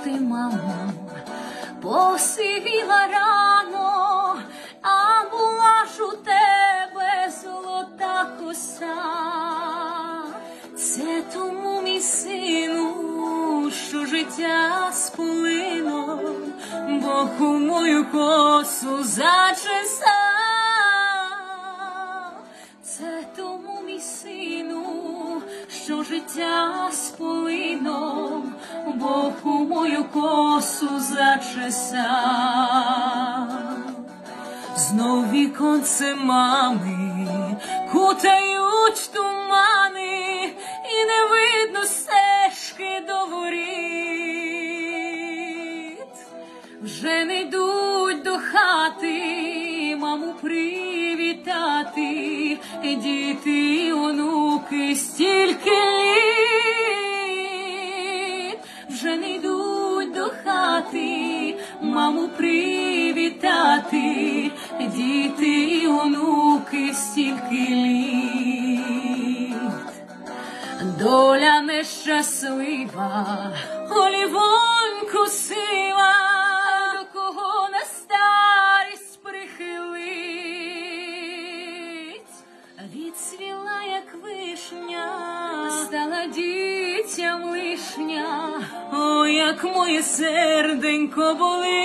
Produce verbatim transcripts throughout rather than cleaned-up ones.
ти, мамо, посивіла рано, а була ж у тебе золота коса. Це тому, мій сину, що життя сплино, Бог у мою косу зачесав. Це тому, мій сину, що життя сплино, Бог у мою косу зачесав. Знов віконце мами кутають тумани, і не видно стежки до воріт. Вже не йдуть до хати маму привітати, діти й онуки стільки літ. Вже не йдуть до хати маму привітати, діти й онуки стільки літ. Доля нещаслива, олівоньку сила, до кого на старість прихилить. Відцвіла, як вишня, стала дітям лишня, о, як моє серденько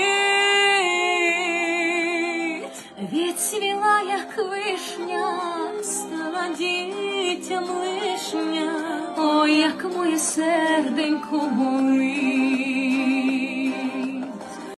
болить. Відцвіла, як вишня, стала дітям лишня, о, як моє серденько болить.